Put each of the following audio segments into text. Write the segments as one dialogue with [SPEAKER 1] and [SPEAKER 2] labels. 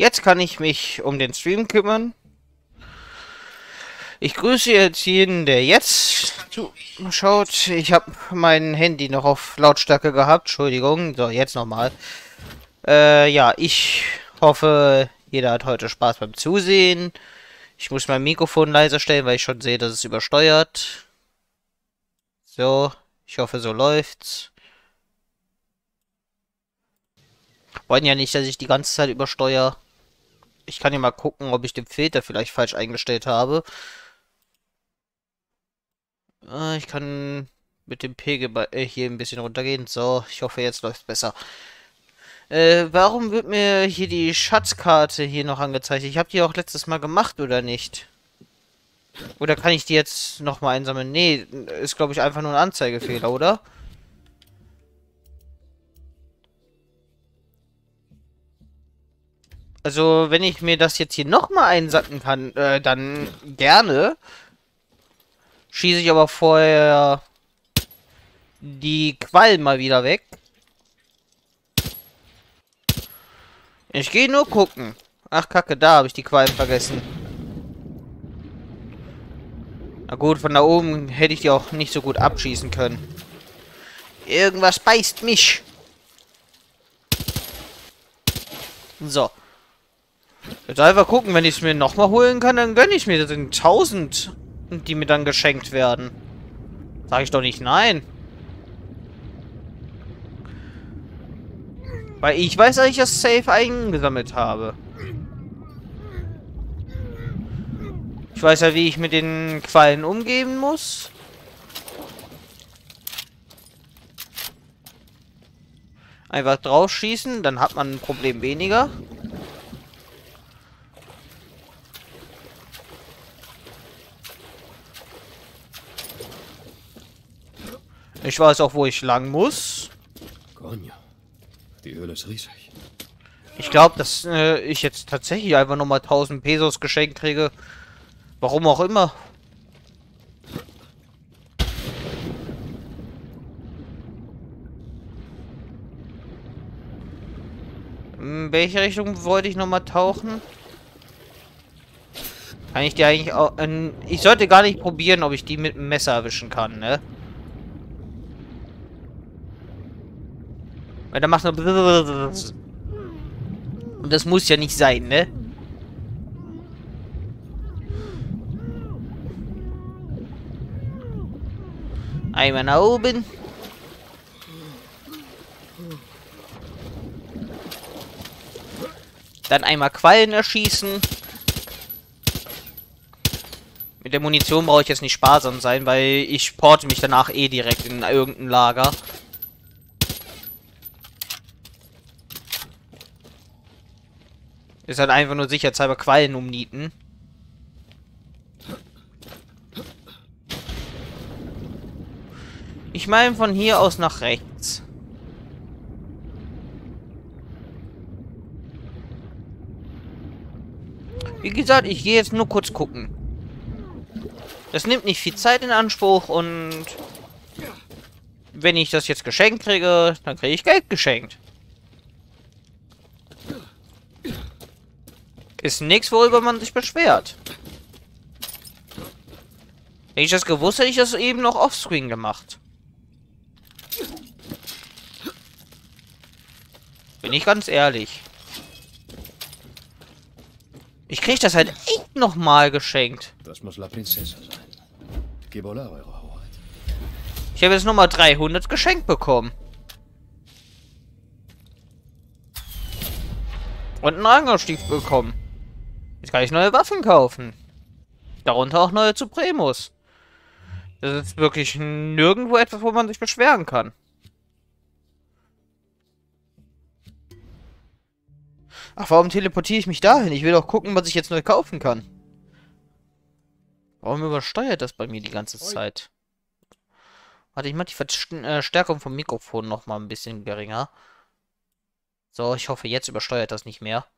[SPEAKER 1] Jetzt kann ich mich um den Stream kümmern. Ich grüße jetzt jeden, der jetzt zuschaut. Ich habe mein Handy noch auf Lautstärke gehabt. Entschuldigung. So, jetzt nochmal. Ja, ich hoffe, jeder hat heute Spaß beim Zusehen. Ich muss mein Mikrofon leiser stellen, weil ich schon sehe, dass es übersteuert. So, ich hoffe, so läuft's. Wollen ja nicht, dass ich die ganze Zeit übersteuere. Ich kann ja mal gucken, ob ich den Filter vielleicht falsch eingestellt habe. Ich kann mit dem Pegel hier ein bisschen runtergehen. So, ich hoffe, jetzt läuft es besser. Warum wird mir hier die Schatzkarte hier noch angezeigt? Ich habe die auch letztes Mal gemacht, oder nicht? Oder kann ich die jetzt nochmal einsammeln? Nee, ist glaube ich einfach nur ein Anzeigefehler, oder? Also, wenn ich mir das jetzt hier nochmal einsacken kann, dann gerne. Schieße ich aber vorher die Quallen mal wieder weg. Ich gehe nur gucken. Ach, Kacke, da habe ich die Quallen vergessen. Na gut, von da oben hätte ich die auch nicht so gut abschießen können. Irgendwas beißt mich. So. Jetzt einfach gucken, wenn ich es mir nochmal holen kann, dann gönne ich mir das in 1000, die mir dann geschenkt werden. Sag ich doch nicht nein. Weil ich weiß, dass ich das Safe eingesammelt habe. Ich weiß ja, wie ich mit den Quallen umgehen muss. Einfach drauf schießen, dann hat man ein Problem weniger. Ich weiß auch, wo ich lang muss.
[SPEAKER 2] Die Höhle ist riesig.
[SPEAKER 1] Ich glaube, dass ich jetzt tatsächlich einfach nochmal 1000 Pesos geschenkt kriege. Warum auch immer. In welche Richtung wollte ich nochmal tauchen? Kann ich die eigentlich auch... ich sollte gar nicht probieren, ob ich die mit dem Messer erwischen kann, ne? Weil da macht nur... Und das muss ja nicht sein, ne? Einmal nach oben. Dann einmal Quallen erschießen. Mit der Munition brauche ich jetzt nicht sparsam sein, weil ich porte mich danach eh direkt in irgendein Lager. Ist halt einfach nur sicherheitshalber Quallen umnieten. Ich meine von hier aus nach rechts. Wie gesagt, ich gehe jetzt nur kurz gucken. Das nimmt nicht viel Zeit in Anspruch und wenn ich das jetzt geschenkt kriege, dann kriege ich Geld geschenkt. Ist nichts, worüber man sich beschwert. Wenn ich das gewusst hätte, ich das eben noch offscreen gemacht. Bin ich ganz ehrlich. Ich krieg das halt echt nochmal geschenkt.
[SPEAKER 2] Das muss La Princesa sein. Gibola, eure Hoheit.
[SPEAKER 1] Ich habe jetzt nochmal 300 geschenkt bekommen. Und einen Rangerstiefel bekommen. Jetzt kann ich neue Waffen kaufen. Darunter auch neue Supremos. Das ist wirklich nirgendwo etwas, wo man sich beschweren kann. Ach, warum teleportiere ich mich dahin? Ich will doch gucken, was ich jetzt neu kaufen kann. Warum übersteuert das bei mir die ganze Zeit? Warte, ich mache die Verstärkung vom Mikrofon noch mal ein bisschen geringer. So, ich hoffe, jetzt übersteuert das nicht mehr.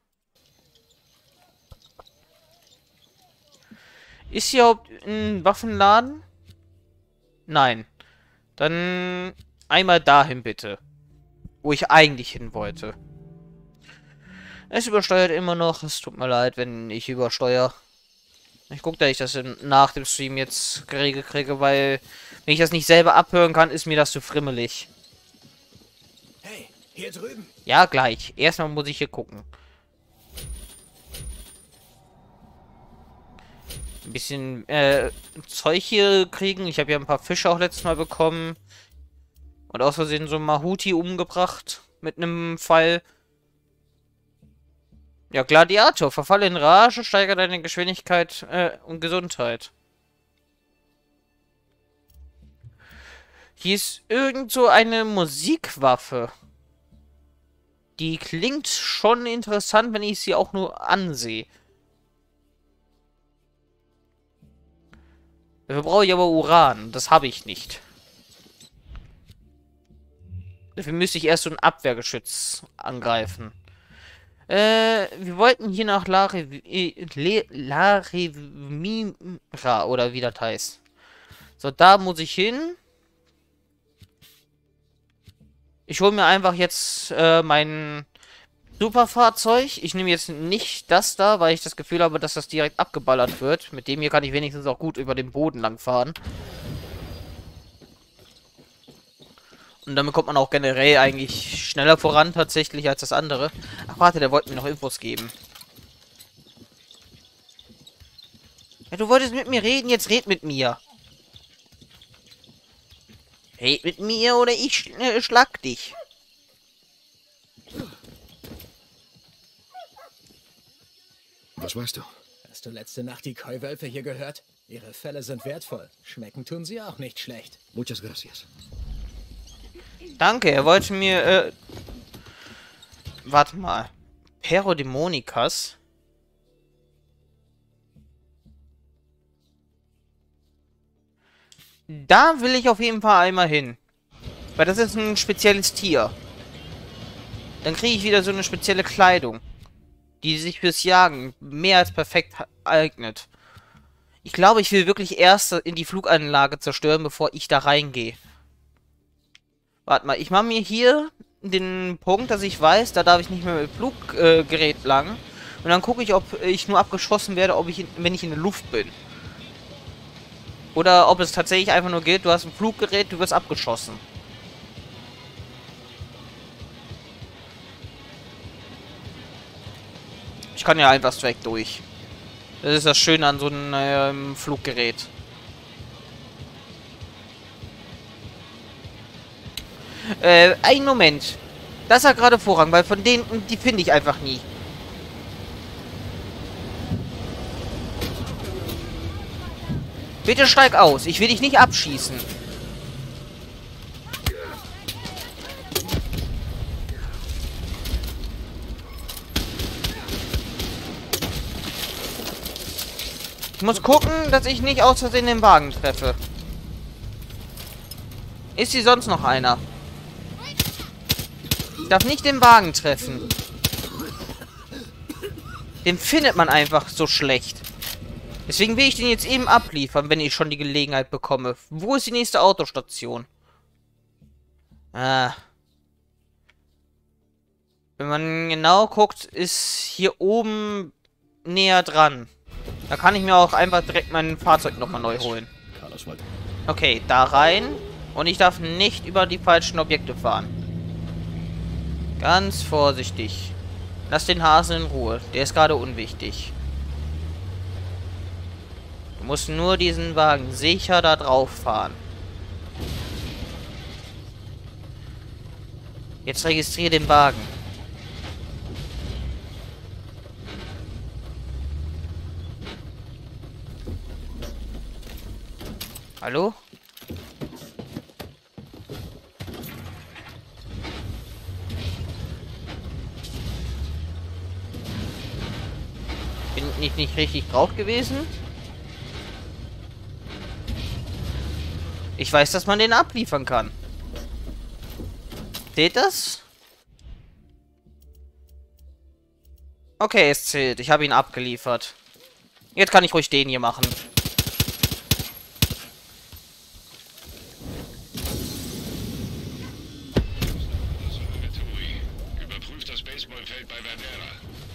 [SPEAKER 1] Ist hier überhaupt ein Waffenladen? Nein. Dann einmal dahin bitte. Wo ich eigentlich hin wollte. Es übersteuert immer noch. Es tut mir leid, wenn ich übersteuere. Ich gucke, dass ich das nach dem Stream jetzt geregelt kriege, weil wenn ich das nicht selber abhören kann, ist mir das zu frimmelig.
[SPEAKER 3] Hey, hier drüben.
[SPEAKER 1] Ja, gleich. Erstmal muss ich hier gucken. Ein bisschen Zeug hier kriegen. Ich habe ja ein paar Fische auch letztes Mal bekommen. Und aus Versehen so ein Mahuti umgebracht. Mit einem Pfeil. Ja, Gladiator. Verfall in Rage, steigert deine Geschwindigkeit und Gesundheit. Hier ist irgend so eine Musikwaffe. Die klingt schon interessant, wenn ich sie auch nur ansehe. Dafür brauche ich aber Uran. Das habe ich nicht. Dafür müsste ich erst so ein Abwehrgeschütz angreifen. Wir wollten hier nach Larevimira, oder wie das heißt. So, da muss ich hin. Ich hole mir einfach jetzt mein Superfahrzeug. Ich nehme jetzt nicht das da, weil ich das Gefühl habe, dass das direkt abgeballert wird. Mit dem hier kann ich wenigstens auch gut über den Boden lang fahren. Und damit kommt man auch generell eigentlich schneller voran tatsächlich als das andere. Ach warte, der wollte mir noch Infos geben. Ja, du wolltest mit mir reden, jetzt red mit mir. Red mit mir oder ich schlag dich.
[SPEAKER 2] Was weißt du?
[SPEAKER 3] Hast du letzte Nacht die Koi-Wölfe hier gehört? Ihre Felle sind wertvoll. Schmecken tun sie auch nicht schlecht.
[SPEAKER 2] Muchas gracias.
[SPEAKER 1] Danke, er wollte mir, warte mal. Parodemonikas. Da will ich auf jeden Fall einmal hin. Weil das ist ein spezielles Tier. Dann kriege ich wieder so eine spezielle Kleidung. Die sich fürs Jagen mehr als perfekt eignet. Ich glaube, ich will wirklich erst in die Fluganlage zerstören, bevor ich da reingehe. Warte mal, ich mache mir hier den Punkt, dass ich weiß, da darf ich nicht mehr mit Fluggerät lang. Und dann gucke ich, ob ich nur abgeschossen werde, wenn ich in der Luft bin. Oder ob es tatsächlich einfach nur gilt, du hast ein Fluggerät, du wirst abgeschossen. Ich kann ja einfach direkt durch. Das ist das Schöne an so einem Fluggerät. Einen Moment. Das hat gerade Vorrang, weil von denen, die finde ich einfach nie. Bitte steig aus. Ich will dich nicht abschießen. Ich muss gucken, dass ich nicht aus Versehen den Wagen treffe. Ist hier sonst noch einer? Ich darf nicht den Wagen treffen. Den findet man einfach so schlecht. Deswegen will ich den jetzt eben abliefern, wenn ich schon die Gelegenheit bekomme. Wo ist die nächste Autostation? Ah. Wenn man genau guckt, ist hier oben näher dran. Da kann ich mir auch einfach direkt mein Fahrzeug nochmal neu holen. Okay, da rein. Und ich darf nicht über die falschen Objekte fahren. Ganz vorsichtig. Lass den Hasen in Ruhe. Der ist gerade unwichtig. Du musst nur diesen Wagen sicher da drauf fahren. Jetzt registriere den Wagen. Hallo? Bin ich nicht richtig drauf gewesen? Ich weiß, dass man den abliefern kann. Zählt das? Okay, es zählt. Ich habe ihn abgeliefert. Jetzt kann ich ruhig den hier machen.
[SPEAKER 4] Überprüft das Baseballfeld bei Verdera.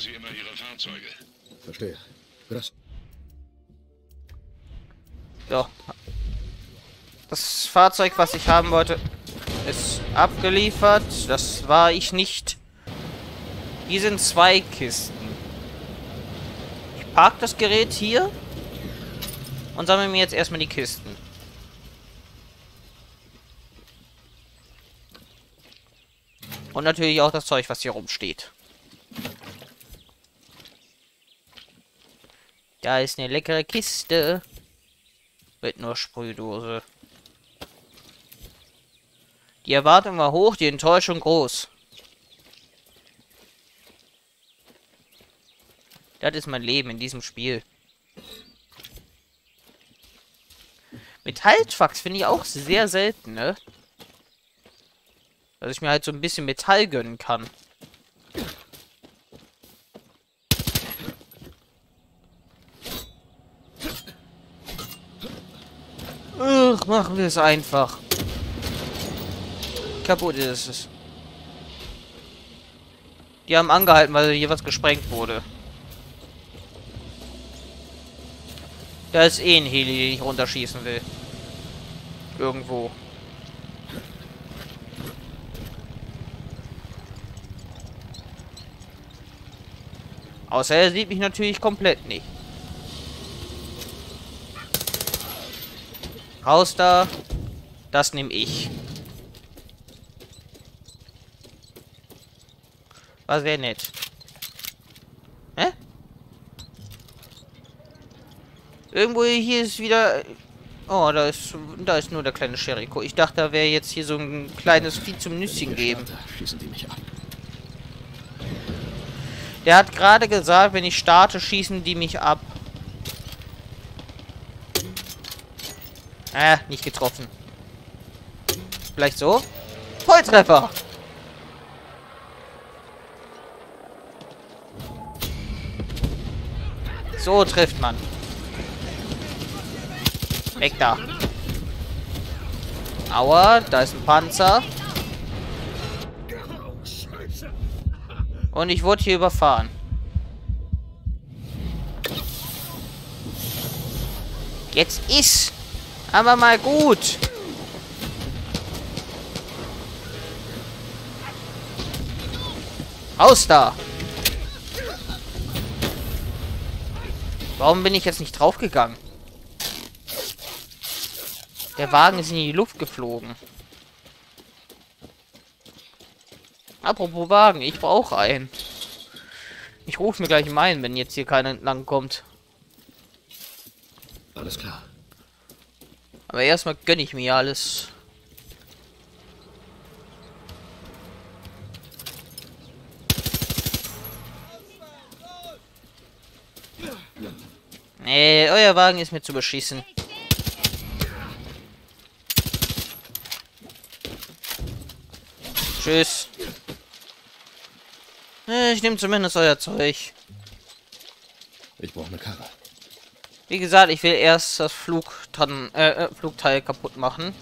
[SPEAKER 4] Sie immer Ihre Fahrzeuge.
[SPEAKER 2] Verstehe. Gracias.
[SPEAKER 1] So. Das Fahrzeug, was ich haben wollte, ist abgeliefert. Das war ich nicht. Hier sind 2 Kisten. Ich park das Gerät hier und sammle mir jetzt erstmal die Kisten. Und natürlich auch das Zeug, was hier rumsteht. Da ist eine leckere Kiste. Mit nur Sprühdose. Die Erwartung war hoch, die Enttäuschung groß. Das ist mein Leben in diesem Spiel. Metalltwachs finde ich auch sehr selten, ne? Dass ich mir halt so ein bisschen Metall gönnen kann. Ach, machen wir es einfach. Kaputt ist es. Die haben angehalten, weil hier was gesprengt wurde. Da ist eh ein Heli, den ich runterschießen will. Irgendwo. Außer er sieht mich natürlich komplett nicht. Raus da. Das nehme ich. War sehr nett. Hä? Irgendwo hier ist wieder... Oh, da ist nur der kleine Sheriko. Ich dachte, da wäre jetzt hier so ein kleines Vieh zum Nüsschen geben.
[SPEAKER 2] Schießen die mich ab.
[SPEAKER 1] Der hat gerade gesagt, wenn ich starte, schießen die mich ab. Nicht getroffen. Vielleicht so? Volltreffer! So trifft man. Weg da. Aua, da ist ein Panzer. Und ich wurde hier überfahren. Jetzt ist aber mal gut. Raus da. Warum bin ich jetzt nicht draufgegangen? Der Wagen ist in die Luft geflogen. Apropos Wagen, ich brauche einen. Ich rufe mir gleich meinen, wenn jetzt hier keiner entlang kommt.
[SPEAKER 2] Alles klar.
[SPEAKER 1] Aber erstmal gönne ich mir alles. Nee, euer Wagen ist mir zu beschissen. Tschüss. Ich nehme zumindest euer Zeug.
[SPEAKER 2] Ich brauche eine Karre.
[SPEAKER 1] Wie gesagt, ich will erst das Flugteil kaputt machen.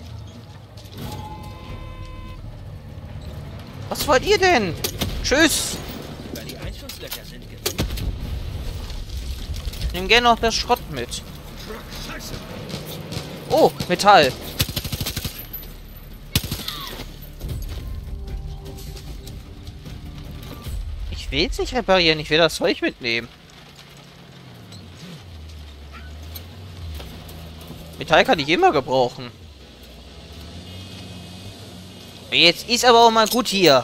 [SPEAKER 1] Was wollt ihr denn? Tschüss. Ich nehme gerne noch das Schrott mit. Oh, Metall. Ich will es nicht reparieren, ich will das Zeug mitnehmen. Metall kann ich immer gebrauchen. Jetzt ist aber auch mal gut hier.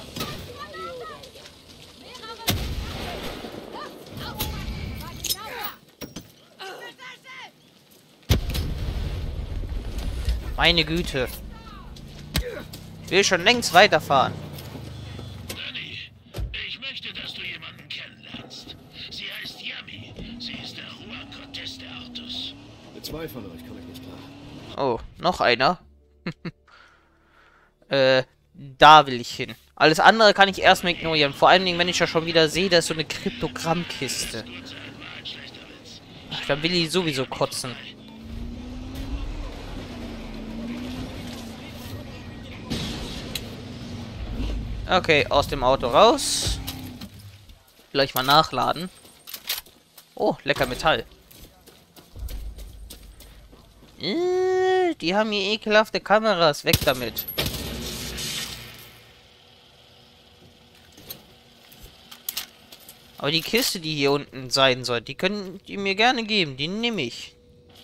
[SPEAKER 1] Meine Güte. Ich will schon längst weiterfahren.
[SPEAKER 4] Danny, ich möchte, dass du jemanden kennenlernst. Sie heißt Yami. Sie ist der Juan Cortés der Autos.
[SPEAKER 2] Mit 2 von euch komme ich nicht klar.
[SPEAKER 1] Oh, noch einer. Da will ich hin. Alles andere kann ich erstmal ignorieren. Vor allen Dingen, wenn ich ja schon wieder sehe, da ist so eine Kryptogrammkiste. Ach, dann will ich sowieso kotzen. Okay, aus dem Auto raus. Gleich mal nachladen. Oh, lecker Metall. Die haben hier ekelhafte Kameras. Weg damit. Aber die Kiste, die hier unten sein soll, die können die mir gerne geben. Die nehme ich.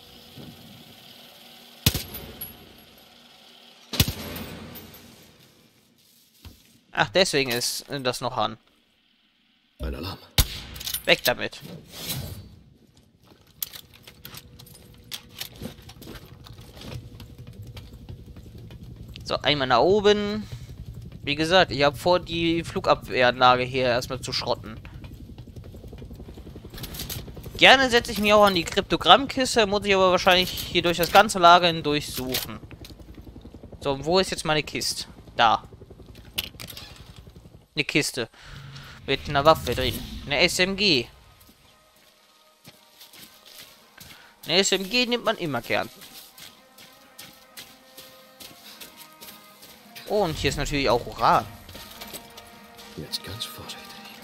[SPEAKER 1] Ach, deswegen ist das noch an.
[SPEAKER 2] Ein Alarm.
[SPEAKER 1] Weg damit. So, einmal nach oben. Wie gesagt, ich habe vor, die Flugabwehranlage hier erstmal zu schrotten. Gerne setze ich mich auch an die Kryptogrammkiste, muss ich aber wahrscheinlich hier durch das ganze Lager hindurch suchen. So, wo ist jetzt meine Kiste? Da. Eine Kiste. Mit einer Waffe drin. Eine SMG. Eine SMG nimmt man immer gern. Oh, und hier ist natürlich auch Uran.
[SPEAKER 2] Jetzt ganz vorsichtig.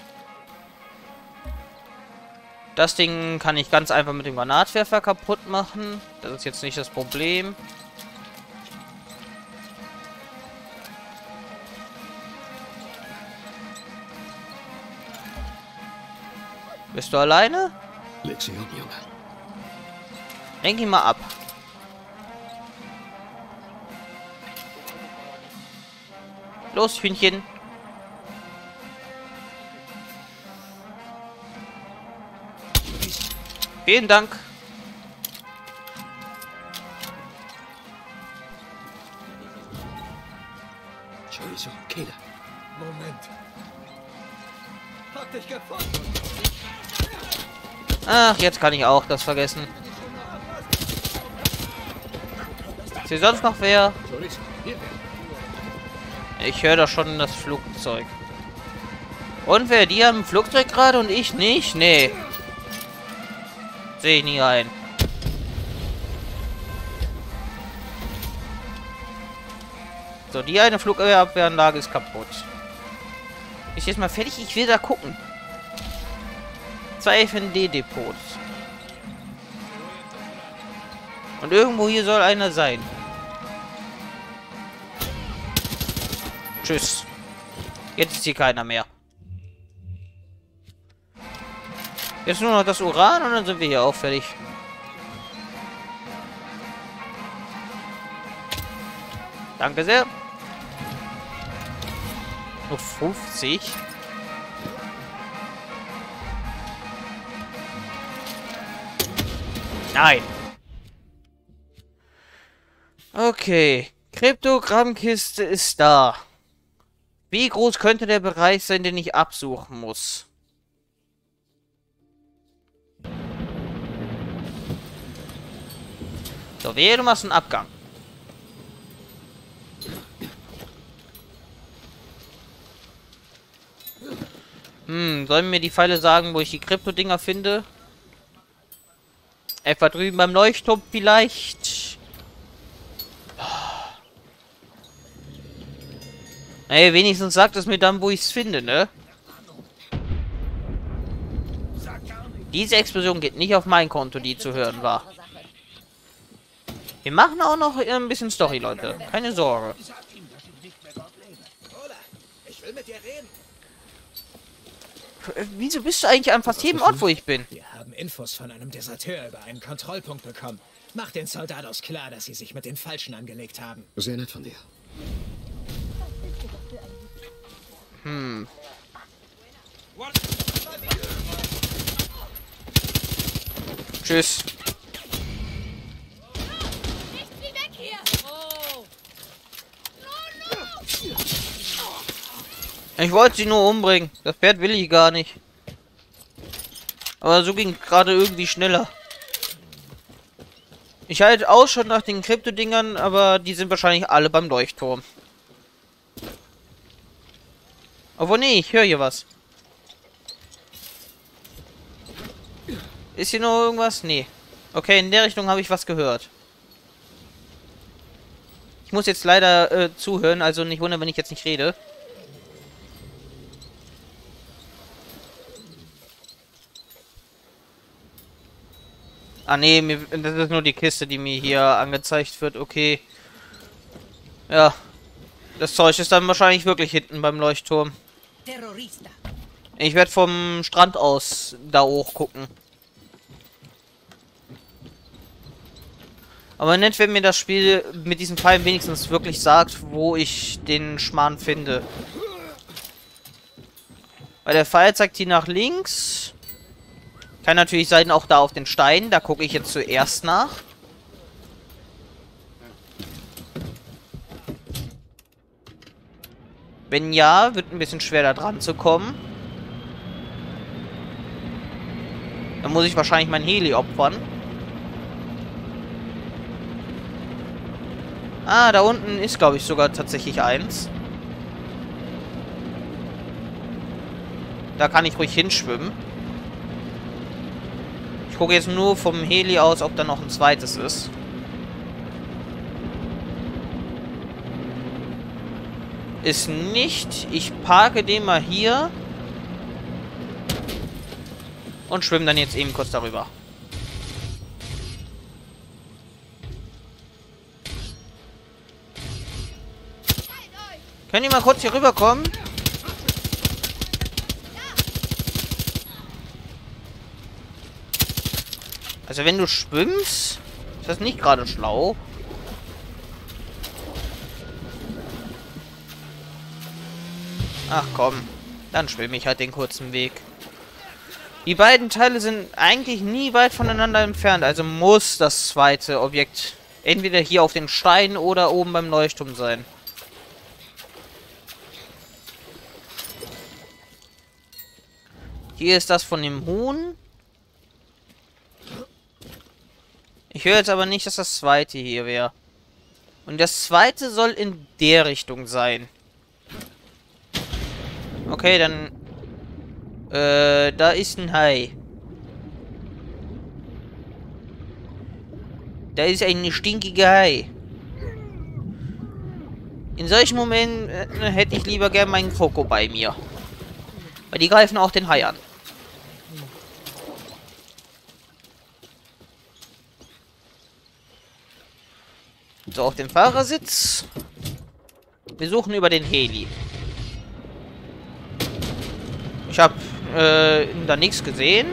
[SPEAKER 1] Das Ding kann ich ganz einfach mit dem Granatwerfer kaputt machen. Das ist jetzt nicht das Problem. Bist du alleine?
[SPEAKER 2] Leg sie um, Junge.
[SPEAKER 1] Lenk ihn mal ab. Los, Hühnchen. Vielen Dank.
[SPEAKER 2] Chorizo, Kehle.
[SPEAKER 3] Moment. Hab dich gefunden.
[SPEAKER 1] Ach, jetzt kann ich auch das vergessen. Ist hier sonst noch wer?
[SPEAKER 2] Chorizo, hier.
[SPEAKER 1] Ich höre doch schon das Flugzeug. Und wer? Die haben ein Flugzeug gerade und ich nicht? Nee. Sehe ich nie ein. So, die eine Flugabwehranlage ist kaputt. Ist jetzt mal fertig? Ich will da gucken. 2 FND-Depots. Und irgendwo hier soll einer sein. Tschüss. Jetzt ist hier keiner mehr. Jetzt nur noch das Uran und dann sind wir hier auch fertig. Danke sehr. Nur 50. Nein. Okay. Kryptogrammkiste ist da. Wie groß könnte der Bereich sein, den ich absuchen muss? So, wehe, du machst einen Abgang. Sollen mir die Pfeile sagen, wo ich die Krypto-Dinger finde? Etwa drüben beim Leuchtturm vielleicht? Ey, wenigstens sagt es mir dann, wo ich es finde, ne? Diese Explosion geht nicht auf mein Konto, die zu hören war. Wir machen auch noch ein bisschen Story, Leute. Keine Sorge.
[SPEAKER 3] Ich will mit dir reden.
[SPEAKER 1] Wieso bist du eigentlich an fast jedem Ort, wo ich bin?
[SPEAKER 3] Wir haben Infos von einem Deserteur über einen Kontrollpunkt bekommen. Mach den Soldados klar, dass sie sich mit den Falschen angelegt haben.
[SPEAKER 2] Sehr nett von dir.
[SPEAKER 1] Tschüss.
[SPEAKER 5] Wie weg hier! Oh!
[SPEAKER 1] Ich wollte sie nur umbringen. Das Pferd will ich gar nicht. Aber so ging gerade irgendwie schneller. Ich halte Ausschau nach den Kryptodingern, aber die sind wahrscheinlich alle beim Leuchtturm. Obwohl, nee, ich höre hier was. Ist hier noch irgendwas? Nee. Okay, in der Richtung habe ich was gehört. Ich muss jetzt leider zuhören, also nicht wundern, wenn ich jetzt nicht rede. Ah nee, das ist nur die Kiste, die mir hier angezeigt wird. Okay. Ja. Das Zeug ist dann wahrscheinlich wirklich hinten beim Leuchtturm.
[SPEAKER 5] Terrorista.
[SPEAKER 1] Ich werde vom Strand aus da hoch gucken. Aber nett, wenn mir das Spiel mit diesem Pfeil wenigstens wirklich sagt, wo ich den Schmarrn finde. Weil der Pfeil zeigt hier nach links. Kann natürlich sein, auch da auf den Stein. Da gucke ich jetzt zuerst nach. Wenn ja, wird ein bisschen schwer da dran zu kommen. Dann muss ich wahrscheinlich mein Heli opfern. Ah, da unten ist, glaube ich, sogar tatsächlich eins. Da kann ich ruhig hinschwimmen. Ich gucke jetzt nur vom Heli aus, ob da noch ein zweites ist. Ist nicht. Ich parke den mal hier. Und schwimme dann jetzt eben kurz darüber. Können die mal kurz hier rüberkommen? Also wenn du schwimmst, ist das nicht gerade schlau. Ach komm, dann schwimme ich halt den kurzen Weg. Die beiden Teile sind eigentlich nie weit voneinander entfernt, also muss das zweite Objekt entweder hier auf den Stein oder oben beim Leuchtturm sein. Hier ist das von dem Huhn. Ich höre jetzt aber nicht, dass das zweite hier wäre. Und das zweite soll in der Richtung sein. Okay, dann... da ist ein Hai. Da ist ein stinkiger Hai. In solchen Momenten hätte ich lieber gern meinen Kroko bei mir. Weil die greifen auch den Hai an. So, auf dem Fahrersitz. Wir suchen über den Heli. Ich habe da nichts gesehen.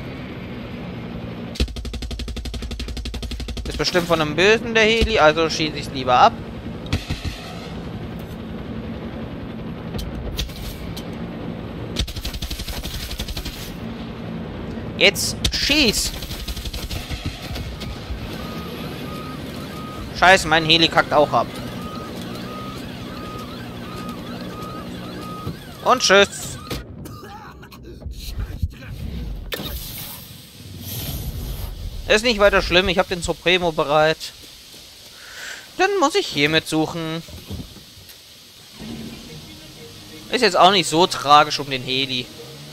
[SPEAKER 1] Ist bestimmt von einem Bösen der Heli, also schieße ich es lieber ab. Jetzt schieß! Scheiße, mein Heli kackt auch ab. Und tschüss. Ist nicht weiter schlimm, ich habe den Supremo bereit. Dann muss ich hiermit suchen. Ist jetzt auch nicht so tragisch um den Heli.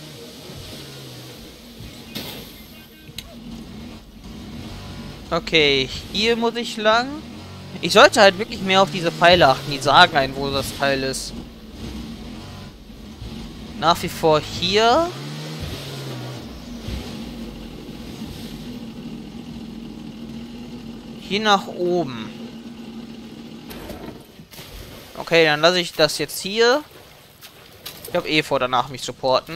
[SPEAKER 1] Okay, hier muss ich lang. Ich sollte halt wirklich mehr auf diese Pfeile achten. Die sagen einem, wo das Teil ist. Nach wie vor hier. Hier nach oben. Okay, dann lasse ich das jetzt hier. Ich habe eh vor, danach mich supporten.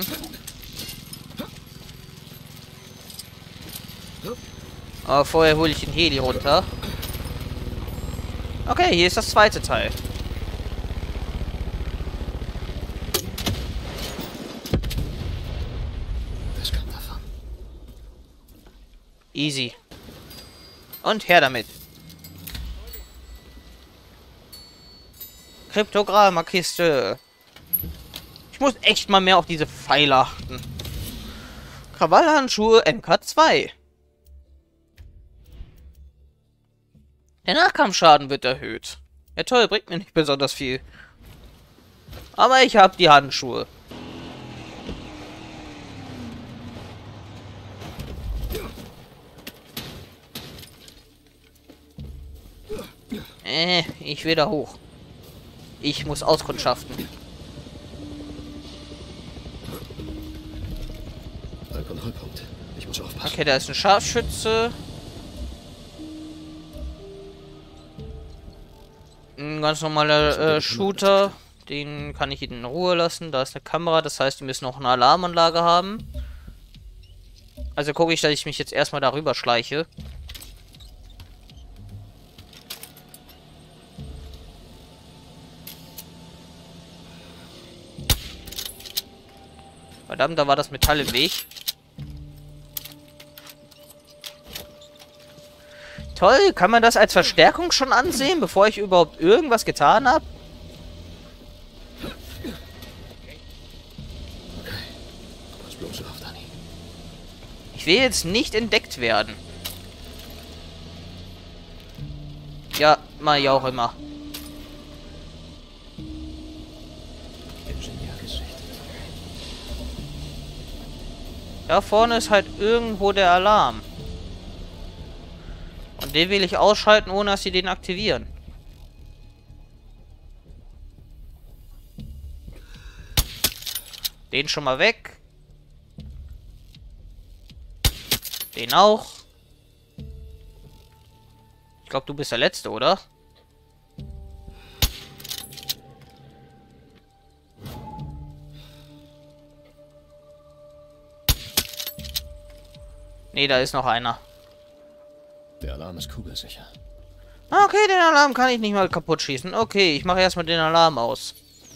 [SPEAKER 1] Aber vorher hole ich den Heli runter. Okay, hier ist das zweite Teil.
[SPEAKER 2] Das kam davon.
[SPEAKER 1] Easy. Und her damit. Kryptogrammerkiste. Ich muss echt mal mehr auf diese Pfeile achten. Krawallhandschuhe MK2. Der Nahkampfschaden wird erhöht. Ja toll, bringt mir nicht besonders viel. Aber ich habe die Handschuhe. Ich will da hoch. Ich muss auskundschaften.
[SPEAKER 2] Ein Kontrollpunkt. Ich muss aufpassen.
[SPEAKER 1] Okay, da ist ein Scharfschütze. Ein ganz normaler Shooter. Den kann ich in Ruhe lassen. Da ist eine Kamera, das heißt, die müssen auch eine Alarmanlage haben. Also gucke ich, dass ich mich jetzt erstmal darüber schleiche. Verdammt, da war das Metall im Weg. Toll, kann man das als Verstärkung schon ansehen, bevor ich überhaupt irgendwas getan habe?
[SPEAKER 2] Pass bloß auf, Danny.
[SPEAKER 1] Ich will jetzt nicht entdeckt werden. Ja, mal ja auch immer.
[SPEAKER 2] Ingenieurgeschichte.
[SPEAKER 1] Da vorne ist halt irgendwo der Alarm. Und den will ich ausschalten, ohne dass sie den aktivieren. Den schon mal weg. Den auch. Ich glaube, du bist der Letzte, oder? Nee, da ist noch einer.
[SPEAKER 2] Der Alarm ist kugelsicher.
[SPEAKER 1] Okay, den Alarm kann ich nicht mal kaputt schießen. Okay, ich mache erstmal den Alarm aus.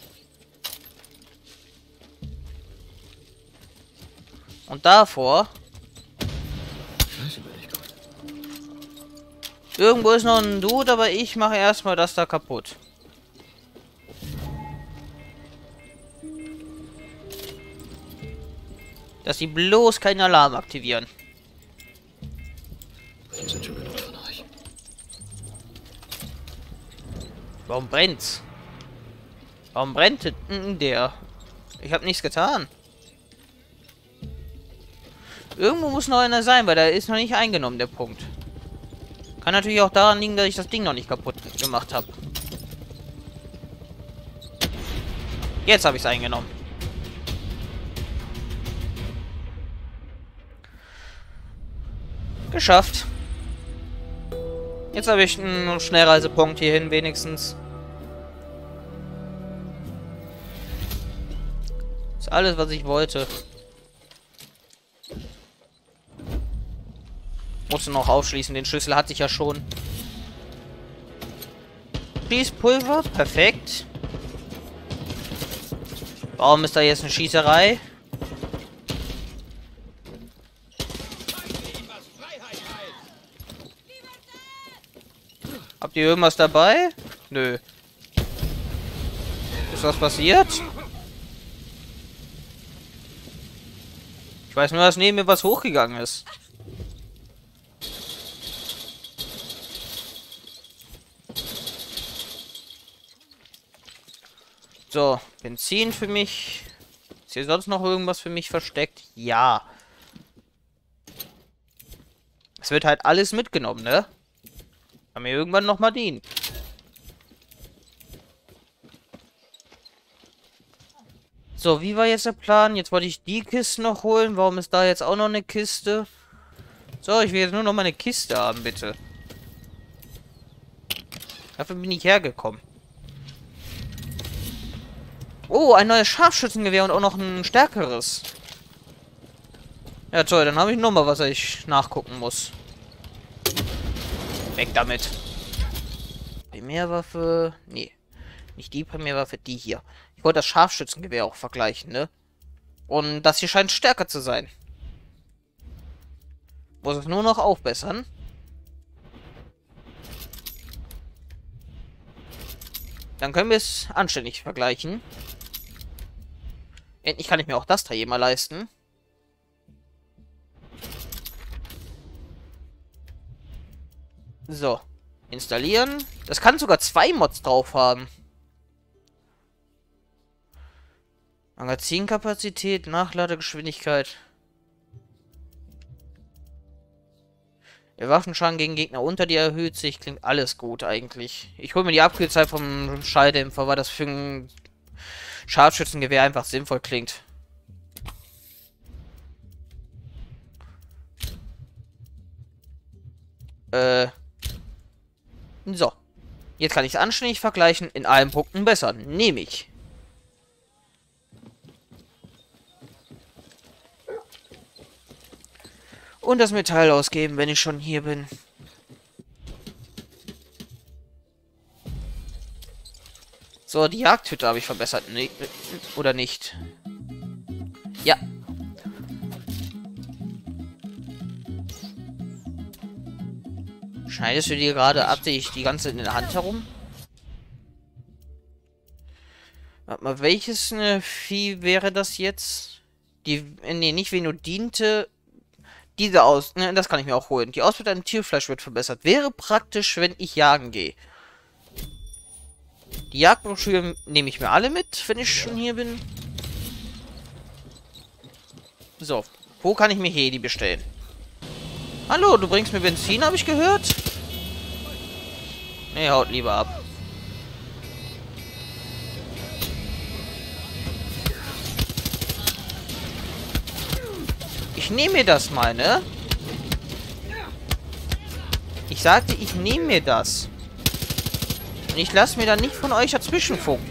[SPEAKER 1] Und davor...
[SPEAKER 2] Scheiße, bin ich gut.
[SPEAKER 1] Irgendwo ist noch ein Dude, aber ich mache erstmal das da kaputt. Dass sie bloß keinen Alarm aktivieren.
[SPEAKER 2] Hier sind schon genug von euch.
[SPEAKER 1] Warum brennt's? Warum brennt denn der? Ich habe nichts getan. Irgendwo muss noch einer sein, weil der ist noch nicht eingenommen, der Punkt. Kann natürlich auch daran liegen, dass ich das Ding noch nicht kaputt gemacht habe. Jetzt habe ich es eingenommen. Geschafft. Jetzt habe ich einen Schnellreisepunkt hierhin wenigstens. Das ist alles, was ich wollte. Musste noch aufschließen. Den Schlüssel hatte ich ja schon. Schießpulver. Perfekt. Warum ist da jetzt eine Schießerei? Habt ihr irgendwas dabei? Nö. Ist was passiert? Ich weiß nur, dass neben mir was hochgegangen ist. So, Benzin für mich. Ist hier sonst noch irgendwas für mich versteckt? Ja. Es wird halt alles mitgenommen, ne? Kann mir irgendwann noch mal dienen. So, wie war jetzt der Plan? Jetzt wollte ich die Kiste noch holen. Warum ist da jetzt auch noch eine Kiste? So, ich will jetzt nur noch mal eine Kiste haben, bitte. Dafür bin ich hergekommen. Oh, ein neues Scharfschützengewehr und auch noch ein stärkeres. Ja, toll, dann habe ich noch mal was ich nachgucken muss. Weg damit. Primärwaffe. Nee. Nicht die Primärwaffe, die hier. Ich wollte das Scharfschützengewehr auch vergleichen, ne? Und das hier scheint stärker zu sein. Muss es nur noch aufbessern. Dann können wir es anständig vergleichen. Endlich kann ich mir auch das Teil hier mal leisten. So. Installieren. Das kann sogar 2 Mods drauf haben. Magazinkapazität, Nachladegeschwindigkeit. Der Waffenschaden gegen Gegner unter dir erhöht sich. Klingt alles gut eigentlich. Ich hole mir die Abkühlzeit vom Schalldämpfer, weil das für ein Scharfschützengewehr einfach sinnvoll klingt. So. Jetzt kann ich es anständig vergleichen. In allen Punkten besser. Nehme ich. Und das Metall ausgeben, wenn ich schon hier bin. So, die Jagdhütte habe ich verbessert. Nee, oder nicht? Ja. Schneidest du dir gerade absichtlich die ganze in der Hand herum? Warte mal, welches Vieh wäre das jetzt? Die, nee, nicht Veno diente. Diese aus, ne, das kann ich mir auch holen. Die Ausbeute an Tierfleisch wird verbessert. Wäre praktisch, wenn ich jagen gehe. Die Jagdbroschüren nehme ich mir alle mit, wenn ich schon hier bin. So, wo kann ich mir Heli bestellen? Hallo, du bringst mir Benzin, habe ich gehört? Nee, haut lieber ab. Ich nehme mir das mal, ne? Ich sagte, ich nehme mir das. Und ich lasse mir da nicht von euch dazwischen funken.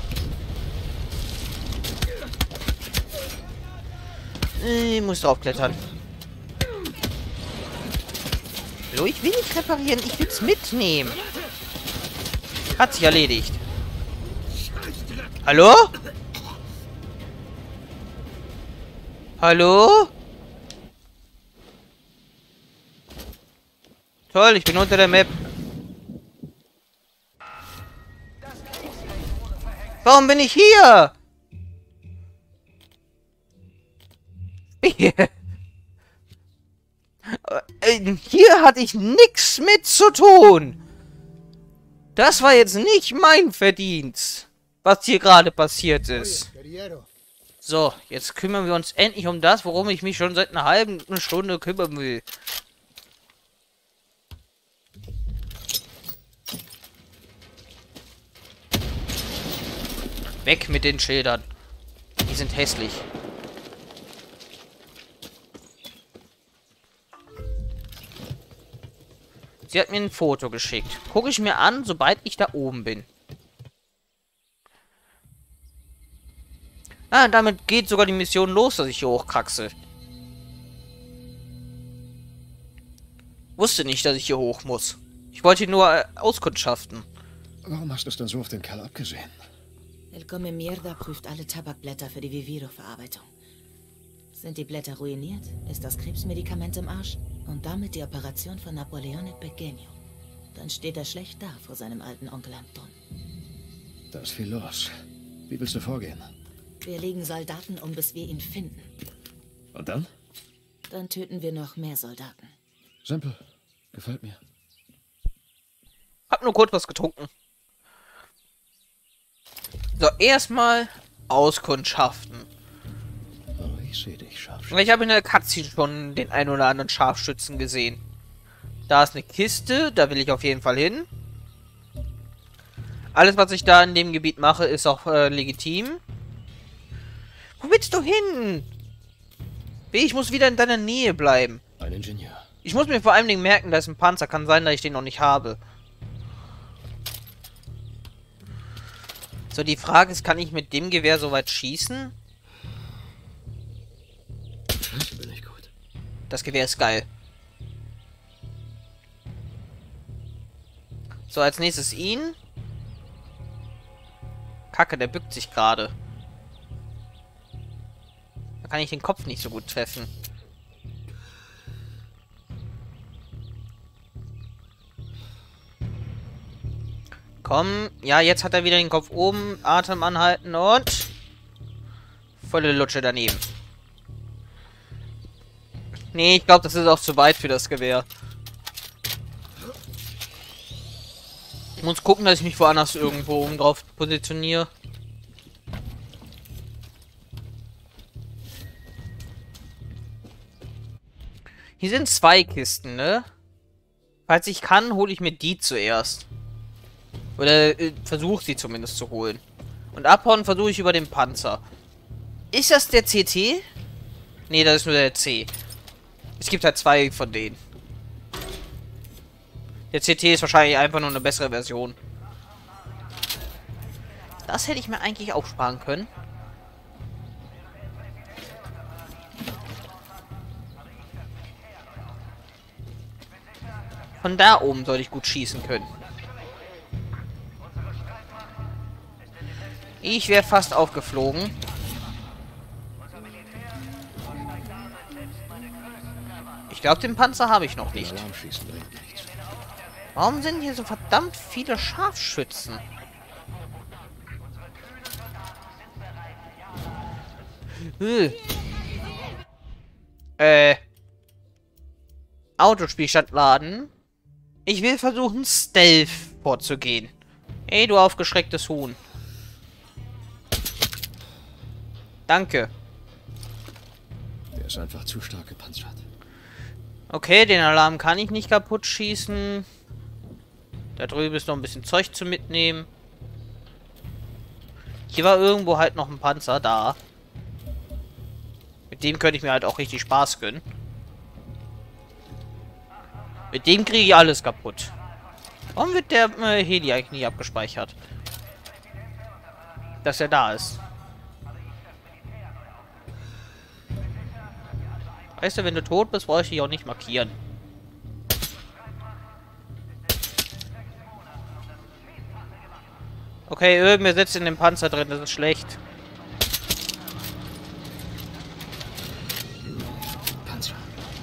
[SPEAKER 1] Ich muss draufklettern. Hallo, ich will nicht reparieren, ich will es mitnehmen. Hat sich erledigt. Hallo? Hallo? Toll, ich bin unter der Map. Warum bin ich hier? Hier hatte ich nichts mit zu tun. Das war jetzt nicht mein Verdienst, was hier gerade passiert ist. So, jetzt kümmern wir uns endlich um das, worum ich mich schon seit einer halben Stunde kümmern will. Weg mit den Schildern. Die sind hässlich. Sie hat mir ein Foto geschickt. Gucke ich mir an, sobald ich da oben bin. Ah, damit geht sogar die Mission los, dass ich hier hochkraxe. Wusste nicht, dass ich hier hoch muss. Ich wollte nur auskundschaften.
[SPEAKER 2] Warum hast du es dann so auf den Kerl abgesehen?
[SPEAKER 6] El Come Mierda prüft alle Tabakblätter für die Viviro-Verarbeitung. Sind die Blätter ruiniert, ist das Krebsmedikament im Arsch und damit die Operation von Napoleone Pequeño. Dann steht er schlecht da vor seinem alten Onkel Anton.
[SPEAKER 2] Da ist viel los. Wie willst du vorgehen?
[SPEAKER 6] Wir legen Soldaten um, bis wir ihn finden.
[SPEAKER 2] Und dann?
[SPEAKER 6] Dann töten wir noch mehr Soldaten.
[SPEAKER 2] Simpel. Gefällt mir.
[SPEAKER 1] Hab nur kurz was getrunken. So, erstmal auskundschaften.
[SPEAKER 2] Oh, ich sehe dich, Scharfschütze.
[SPEAKER 1] Ich habe in der Cutscene schon den ein oder anderen Scharfschützen gesehen. Da ist eine Kiste, da will ich auf jeden Fall hin. Alles, was ich da in dem Gebiet mache, ist auch legitim. Wo willst du hin? Ich muss wieder in deiner Nähe bleiben.
[SPEAKER 2] Ein Ingenieur.
[SPEAKER 1] Ich muss mir vor allem merken, da ist ein Panzer. Kann sein, dass ich den noch nicht habe. So, die Frage ist, kann ich mit dem Gewehr so weit schießen?
[SPEAKER 2] Das bin ich gut.
[SPEAKER 1] Das Gewehr ist geil. So, als nächstes ihn. Kacke, der bückt sich gerade. Da kann ich den Kopf nicht so gut treffen. Komm. Ja, jetzt hat er wieder den Kopf oben. Atem anhalten und... volle Lutsche daneben. Nee, ich glaube, das ist auch zu weit für das Gewehr. Ich muss gucken, dass ich mich woanders irgendwo oben drauf positioniere. Hier sind 2 Kisten, ne? Falls ich kann, hole ich mir die zuerst. Oder versuche sie zumindest zu holen. Und abhauen versuche ich über den Panzer. Ist das der CT? Nee, das ist nur der C. Es gibt halt 2 von denen. Der CT ist wahrscheinlich einfach nur eine bessere Version. Das hätte ich mir eigentlich auch sparen können. Von da oben soll ich gut schießen können. Ich wäre fast aufgeflogen. Ich glaube, den Panzer habe ich noch nicht.
[SPEAKER 2] Alarmschießen bringt nichts.
[SPEAKER 1] Warum sind hier so verdammt viele Scharfschützen? Autospielstand laden. Ich will versuchen, Stealth vorzugehen. Ey, du aufgeschrecktes Huhn. Danke.
[SPEAKER 2] Der ist einfach zu stark gepanzert.
[SPEAKER 1] Okay, den Alarm kann ich nicht kaputt schießen. Da drüben ist noch ein bisschen Zeug zu mitnehmen. Hier war irgendwo halt noch ein Panzer da. Mit dem könnte ich mir halt auch richtig Spaß gönnen. Mit dem kriege ich alles kaputt. Warum wird der Heli eigentlich nie abgespeichert? Dass er da ist. Weißt du, wenn du tot bist, brauche ich dich auch nicht markieren. Okay, irgendwer sitzt in dem Panzer drin, das ist schlecht.
[SPEAKER 2] Panzer.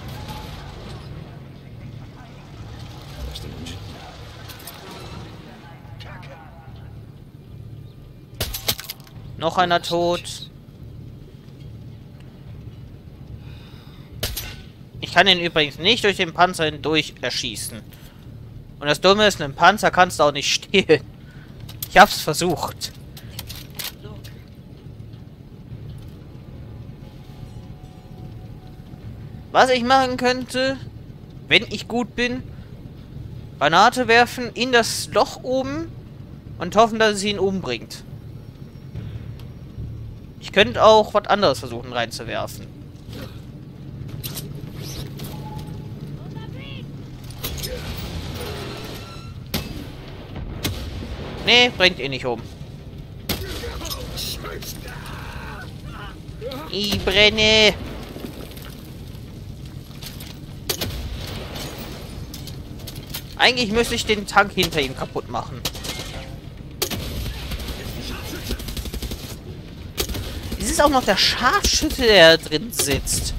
[SPEAKER 2] Da ist der Mensch.
[SPEAKER 1] Noch einer tot. Ich kann ihn übrigens nicht durch den Panzer hindurch erschießen. Und das Dumme ist, einen Panzer kannst du auch nicht stehlen. Ich hab's versucht. Was ich machen könnte, wenn ich gut bin, Granate werfen in das Loch oben und hoffen, dass es ihn umbringt. Ich könnte auch was anderes versuchen reinzuwerfen. Nee, bringt ihn nicht um. Ich brenne. Eigentlich müsste ich den Tank hinter ihm kaputt machen. Es ist auch noch der Scharfschütze, der da drin sitzt.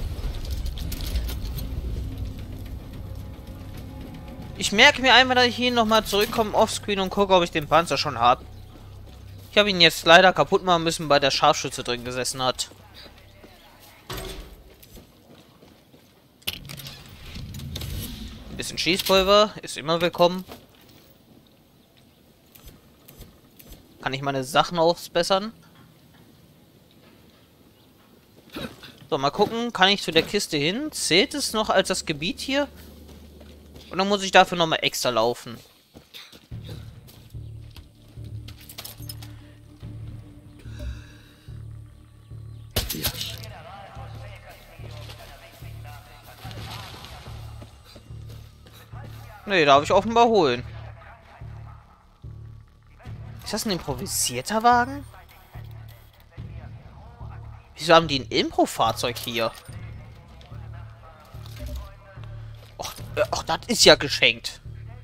[SPEAKER 1] Ich merke mir einmal, dass ich hier nochmal zurückkomme offscreen und gucke, ob ich den Panzer schon habe. Ich habe ihn jetzt leider kaputt machen müssen, weil der Scharfschütze drin gesessen hat. Ein bisschen Schießpulver ist immer willkommen. Kann ich meine Sachen ausbessern? So, mal gucken. Kann ich zu der Kiste hin? Zählt es noch als das Gebiet hier? Und dann muss ich dafür nochmal extra laufen. Nee, darf ich offenbar holen. Ist das ein improvisierter Wagen? Wieso haben die ein Impro-Fahrzeug hier? Ach, das ist ja geschenkt.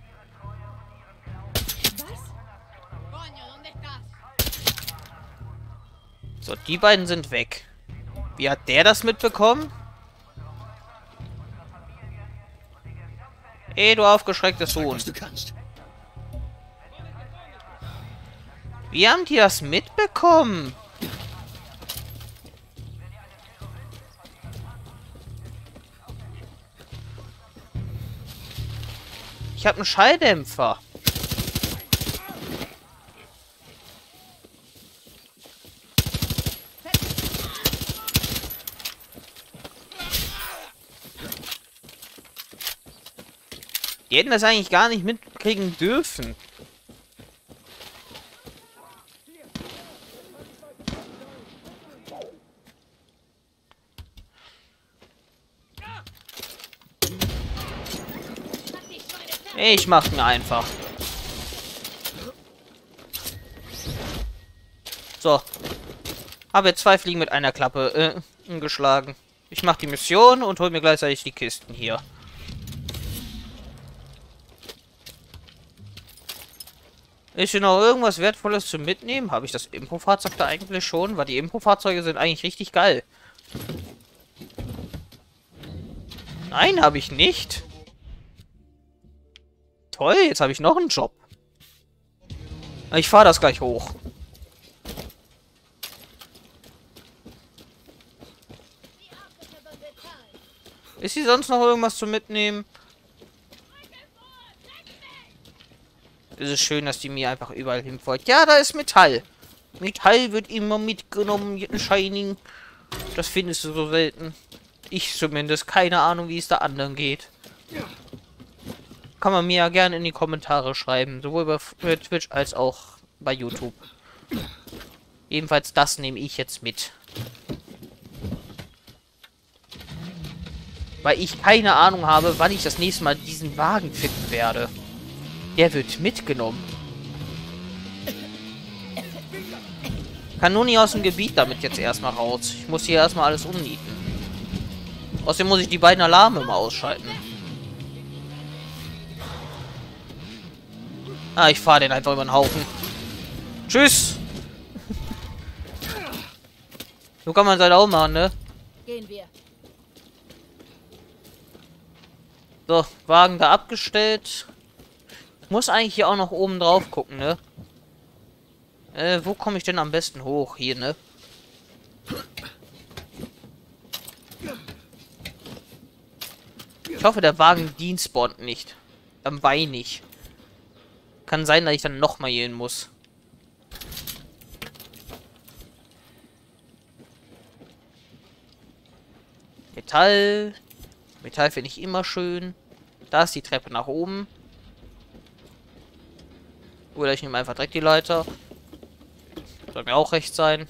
[SPEAKER 1] So, die beiden sind weg. Wie hat der das mitbekommen? Ey, du aufgeschrecktes Huhn. Wie haben die das mitbekommen? Ich habe einen Schalldämpfer. Die hätten das eigentlich gar nicht mitkriegen dürfen. Ich mach's mir einfach. So. Habe jetzt 2 Fliegen mit einer Klappe geschlagen. Ich mache die Mission und hol mir gleichzeitig die Kisten hier. Ist hier noch irgendwas Wertvolles zu mitnehmen? Habe ich das Impro-Fahrzeug da eigentlich schon? Weil die Impro-Fahrzeuge sind eigentlich richtig geil. Nein, habe ich nicht. Toll, jetzt habe ich noch einen Job. Ich fahre das gleich hoch. Ist hier sonst noch irgendwas zu mitnehmen? Es ist schön, dass die mir einfach überall hinfolgt. Ja, da ist Metall. Metall wird immer mitgenommen, Shining. Das findest du so selten. Ich zumindest. Keine Ahnung, wie es da anderen geht. Kann man mir ja gerne in die Kommentare schreiben. Sowohl bei Twitch als auch bei YouTube. Jedenfalls das nehme ich jetzt mit. Weil ich keine Ahnung habe, wann ich das nächste Mal diesen Wagen finden werde. Der wird mitgenommen. Kann nur nie aus dem Gebiet damit jetzt erstmal raus. Ich muss hier erstmal alles umnieten. Außerdem muss ich die beiden Alarme mal ausschalten. Ah, ich fahre den einfach über den Haufen. Tschüss! So kann man es halt auch machen, ne?
[SPEAKER 5] Gehen wir.
[SPEAKER 1] So, Wagen da abgestellt. Ich muss eigentlich hier auch noch oben drauf gucken, ne? Wo komme ich denn am besten hoch? Hier, ne? Ich hoffe, der Wagen dienstbond nicht. Am Bein nicht. Kann sein, dass ich dann nochmal hier hin muss. Metall. Metall finde ich immer schön. Da ist die Treppe nach oben. Oder ich nehme einfach direkt die Leiter. Soll mir auch recht sein.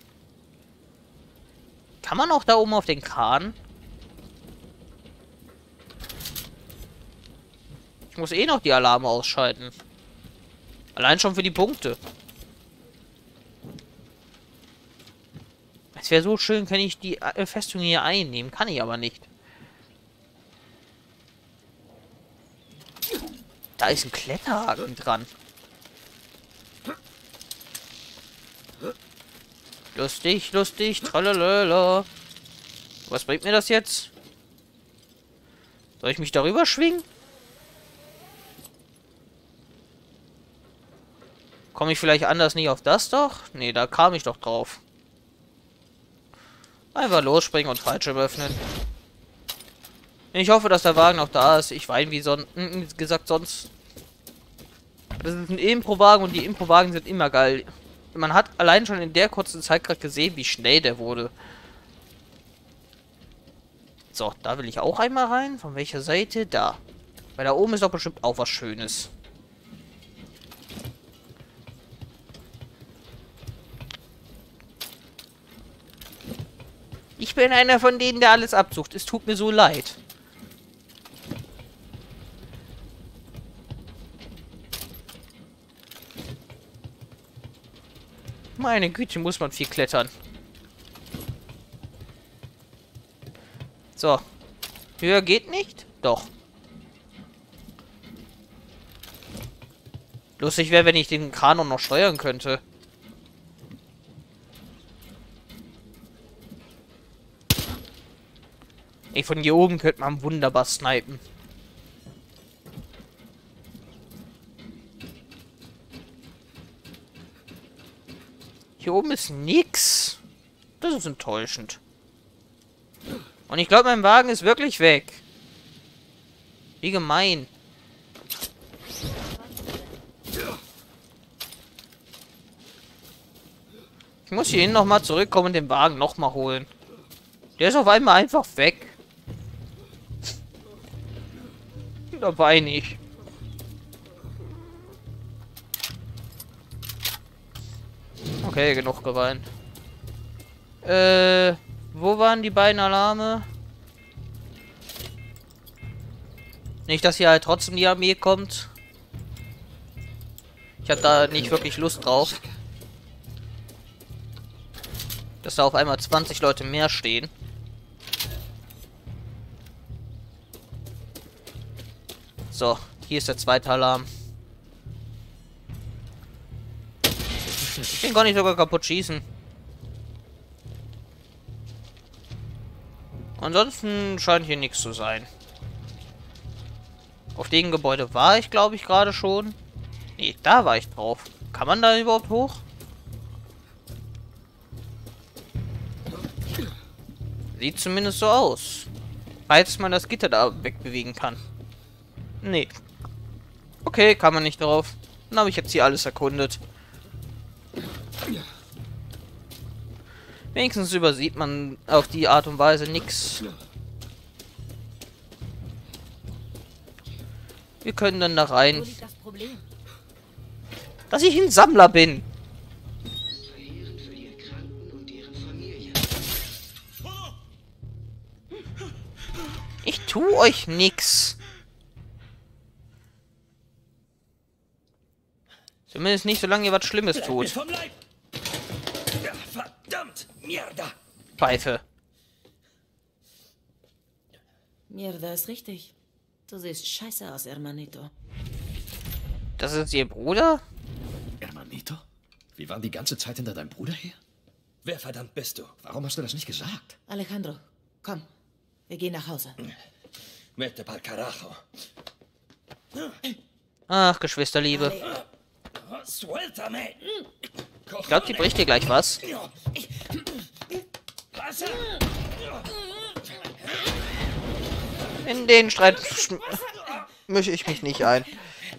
[SPEAKER 1] Kann man auch da oben auf den Kran? Ich muss eh noch die Alarme ausschalten. Allein schon für die Punkte. Es wäre so schön, kann ich die Festung hier einnehmen. Kann ich aber nicht. Da ist ein Kletterhaken dran. Lustig, lustig, tralalala. Was bringt mir das jetzt? Soll ich mich darüber schwingen? Komme ich vielleicht anders nicht auf das doch? Nee, da kam ich doch drauf. Einfach losspringen und Fallschirm öffnen. Ich hoffe, dass der Wagen noch da ist. Ich weine wie gesagt sonst. Das ist ein Impro-Wagen und die Impro-Wagen sind immer geil. Man hat allein schon in der kurzen Zeit gerade gesehen, wie schnell der wurde. So, da will ich auch einmal rein. Von welcher Seite? Da. Weil da oben ist doch bestimmt auch was Schönes. Ich bin einer von denen, der alles absucht. Es tut mir so leid. Meine Güte, muss man viel klettern. So. Höher geht nicht? Doch. Lustig wäre, wenn ich den Kran noch steuern könnte. Ey, von hier oben könnte man wunderbar snipen. Hier oben ist nix. Das ist enttäuschend. Und ich glaube, mein Wagen ist wirklich weg. Wie gemein. Ich muss hierhin nochmal zurückkommen und den Wagen nochmal holen. Der ist auf einmal einfach weg. Dabei nicht. Okay, genug geweint. Wo waren die beiden Alarme? Nicht, dass hier halt trotzdem die Armee kommt. Ich habe da nicht wirklich Lust drauf. dass da auf einmal 20 Leute mehr stehen. So, hier ist der zweite Alarm. Ich kann gar nicht sogar kaputt schießen. Ansonsten scheint hier nichts zu sein. Auf dem Gebäude war ich, glaube ich, gerade schon. Nee, da war ich drauf. Kann man da überhaupt hoch? Sieht zumindest so aus. Falls man das Gitter da wegbewegen kann. Nee. Okay, kann man nicht drauf. Dann habe ich jetzt hier alles erkundet. Wenigstens übersieht man auf die Art und Weise nichts. Wir können dann da rein.
[SPEAKER 6] Wo liegt das Problem?
[SPEAKER 1] Dass ich ein Sammler bin. Ich tu euch nix. Zumindest nicht, solange ihr was Schlimmes tut.
[SPEAKER 3] Vom Leib. Ja, verdammt, Mierda.
[SPEAKER 1] Pfeife.
[SPEAKER 6] Mierda ist richtig. Du siehst scheiße aus, Hermanito.
[SPEAKER 1] Das ist ihr Bruder?
[SPEAKER 2] Hermanito? Wie war die ganze Zeit hinter deinem Bruder her?
[SPEAKER 3] Wer verdammt bist du?
[SPEAKER 2] Warum hast du das nicht gesagt?
[SPEAKER 6] Alejandro, komm. Wir gehen nach Hause.
[SPEAKER 3] Vete pa'l carajo.
[SPEAKER 1] Ach, Geschwisterliebe.
[SPEAKER 3] Suéltame.
[SPEAKER 1] Ich glaube, die bricht dir gleich was.
[SPEAKER 3] Pasa.
[SPEAKER 1] In den Streit mische ich mich nicht ein.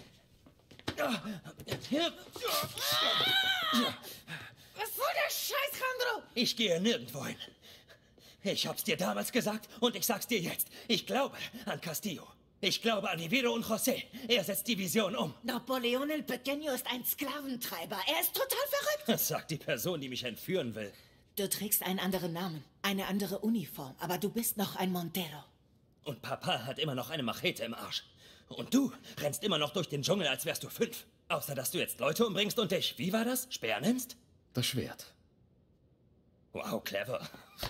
[SPEAKER 6] Was soll der Scheiß, Jandro?
[SPEAKER 3] Ich gehe nirgendwo hin. Ich hab's dir damals gesagt und ich sag's dir jetzt. Ich glaube an Castillo. Ich glaube an Viviro und José. Er setzt die Vision um.
[SPEAKER 6] Napoleon el Pequeño ist ein Sklaventreiber. Er ist total verrückt.
[SPEAKER 3] Das sagt die Person, die mich entführen will.
[SPEAKER 6] Du trägst einen anderen Namen, eine andere Uniform, aber du bist noch ein Montero.
[SPEAKER 3] Und Papa hat immer noch eine Machete im Arsch. Und du rennst immer noch durch den Dschungel, als wärst du 5. Außer, dass du jetzt Leute umbringst und dich, wie war das, Speer nennst?
[SPEAKER 2] Das Schwert.
[SPEAKER 3] Wow, clever.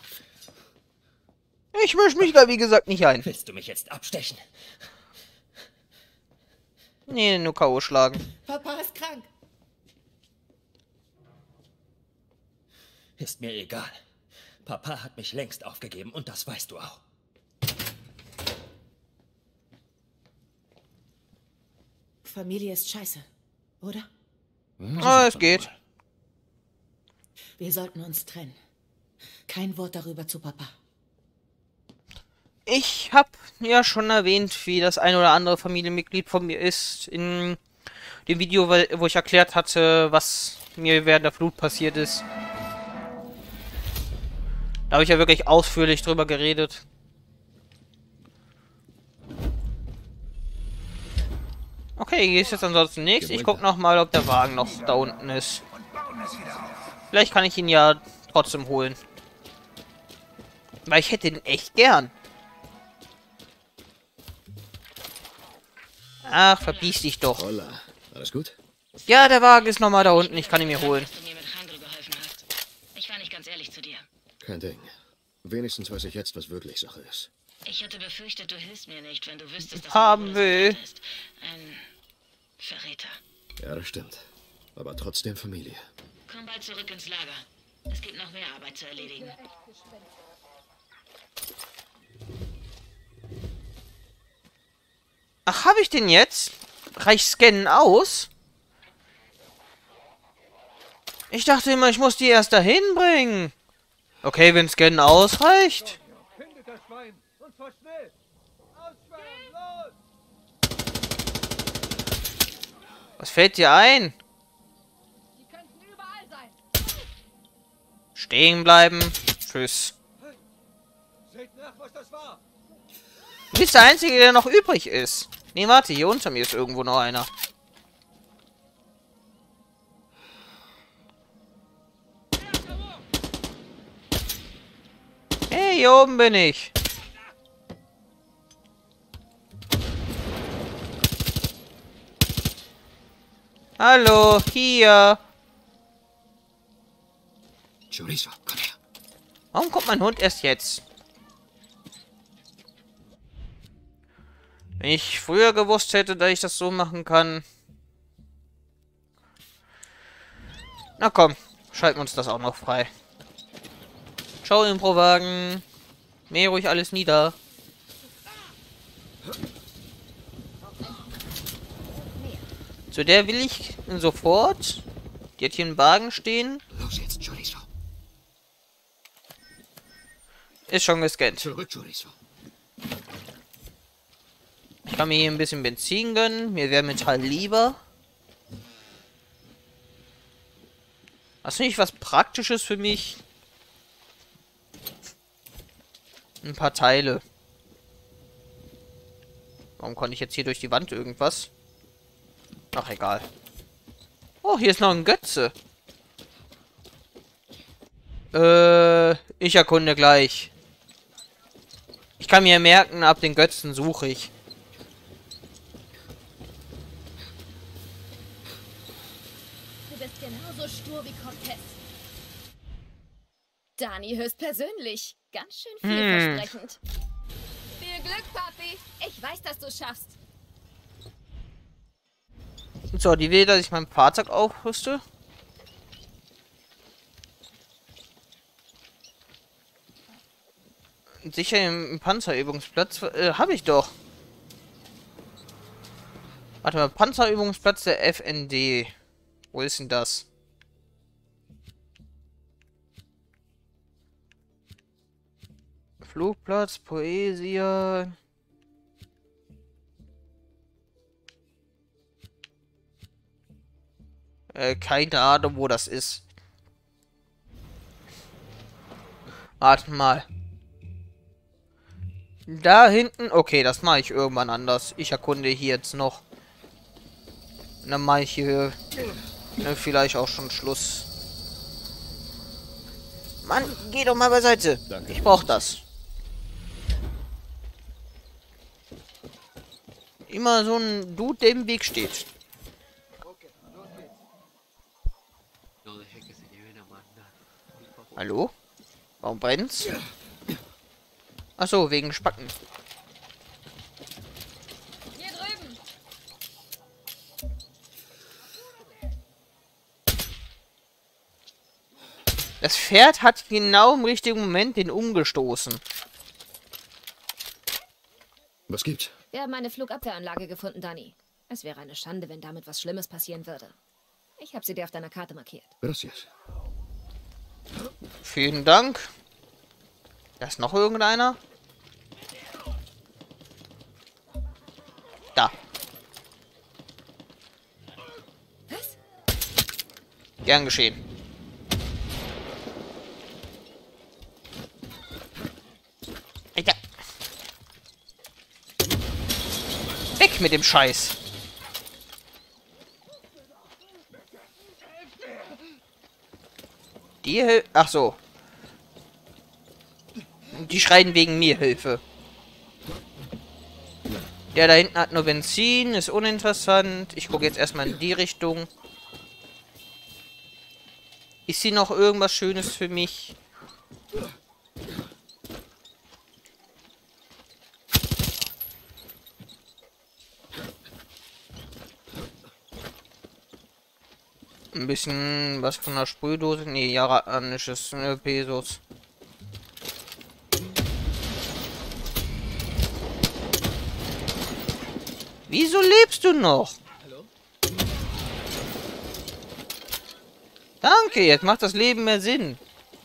[SPEAKER 1] Ich mische mich da, wie gesagt, nicht ein.
[SPEAKER 3] Willst du mich jetzt abstechen?
[SPEAKER 1] Nee, nur K.O. schlagen.
[SPEAKER 6] Papa ist krank.
[SPEAKER 3] Ist mir egal. Papa hat mich längst aufgegeben und das weißt du auch.
[SPEAKER 6] Familie ist scheiße, oder?
[SPEAKER 1] Ah, es geht.
[SPEAKER 6] Wir sollten uns trennen. Kein Wort darüber zu Papa.
[SPEAKER 1] Ich habe ja schon erwähnt, wie das ein oder andere Familienmitglied von mir ist. In dem Video, wo ich erklärt hatte, was mir während der Flut passiert ist. Da habe ich ja wirklich ausführlich drüber geredet. Okay, hier ist jetzt ansonsten nichts. Ich gucke nochmal, ob der Wagen noch da unten ist. Vielleicht kann ich ihn ja trotzdem holen. Weil ich hätte ihn echt gern. Ach, verbiss dich doch.
[SPEAKER 2] Hola. Alles gut?
[SPEAKER 1] Ja, der Wagen ist nochmal da unten. Ich kann ihn mir holen.
[SPEAKER 7] Dass du mir mit Jandro geholfen hast. Ich war nicht ganz ehrlich zu dir.
[SPEAKER 2] Kein Ding. Wenigstens weiß ich jetzt, was wirklich Sache ist.
[SPEAKER 7] Ich hatte befürchtet, du hilfst mir nicht, wenn du wüsstest, dass
[SPEAKER 1] Haben
[SPEAKER 7] mein
[SPEAKER 1] will.
[SPEAKER 7] Bruder ist. Ein Verräter.
[SPEAKER 2] Ja, das stimmt. Aber trotzdem Familie.
[SPEAKER 7] Komm bald zurück ins Lager. Es gibt noch mehr Arbeit zu erledigen.
[SPEAKER 1] Ach, habe ich den jetzt? Reicht Scannen aus? Ich dachte immer, ich muss die erst dahin bringen. Okay, wenn Scannen ausreicht.
[SPEAKER 8] Findet das Schwein und zwar schnell. Ausfahren, los!
[SPEAKER 1] Was fällt dir ein?
[SPEAKER 5] Die könnten überall sein.
[SPEAKER 1] Stehen bleiben. Tschüss.
[SPEAKER 8] Seht nach, was das war.
[SPEAKER 1] Du bist der Einzige, der noch übrig ist. Nee, warte, hier unter mir ist irgendwo noch einer. Hey, hier oben bin ich. Hallo, hier.
[SPEAKER 2] Chorizo, komm her.
[SPEAKER 1] Warum kommt mein Hund erst jetzt? Wenn ich früher gewusst hätte, dass ich das so machen kann. Na komm, schalten wir uns das auch noch frei. Ciao, Improwagen. Mäh ruhig alles nieder. Zu der will ich sofort. Die hat hier einen Wagen stehen.
[SPEAKER 2] Los jetzt, Chorizo.
[SPEAKER 1] Ist schon gescannt.
[SPEAKER 2] Zurück, Chorizo.
[SPEAKER 1] Ich kann mir hier ein bisschen Benzin gönnen. Mir wäre Metall lieber. Hast du nicht was Praktisches für mich? Ein paar Teile. Warum konnte ich jetzt hier durch die Wand irgendwas? Ach, egal. Oh, hier ist noch ein Götze. Ich erkunde gleich. Ich kann mir merken, ab den Götzen suche ich.
[SPEAKER 5] Du bist genauso stur wie Cortez. Dani höchstpersönlich. Ganz schön vielversprechend. Viel Glück, Papi. Ich weiß, dass du es schaffst.
[SPEAKER 1] So, die will, dass ich mein Fahrzeug aufrüste. Sicher im Panzerübungsplatz. Habe ich doch. Warte mal, Panzerübungsplatz der FND. Wo ist denn das? Flugplatz, Poesia. Keine Ahnung, wo das ist. Warte mal. Da hinten. Okay, das mache ich irgendwann anders. Ich erkunde hier jetzt noch. Und dann mache ich hier vielleicht auch schon Schluss. Mann, geh doch mal beiseite.
[SPEAKER 2] Danke.
[SPEAKER 1] Ich brauche das. Immer so ein Dude, der im Weg steht. Hallo? Warum brennt's? Achso, wegen Spacken.
[SPEAKER 5] Hier drüben.
[SPEAKER 1] Das Pferd hat genau im richtigen Moment den umgestoßen.
[SPEAKER 2] Was gibt's?
[SPEAKER 5] Wir haben eine Flugabwehranlage gefunden, Dani. Es wäre eine Schande, wenn damit was Schlimmes passieren würde. Ich habe sie dir auf deiner Karte markiert.
[SPEAKER 2] Gracias.
[SPEAKER 1] Vielen Dank. Da ist noch irgendeiner. Da.
[SPEAKER 5] Was?
[SPEAKER 1] Gern geschehen. Alter. Weg mit dem Scheiß. Die Ach so. Die schreien wegen mir Hilfe. Der da hinten hat nur Benzin, ist uninteressant. Ich gucke jetzt erstmal in die Richtung. Ist hier noch irgendwas Schönes für mich? Ein bisschen was von der Sprühdose. Nee, jaranisches Pesos. Wieso lebst du noch?
[SPEAKER 8] Hallo?
[SPEAKER 1] Danke, jetzt macht das Leben mehr Sinn.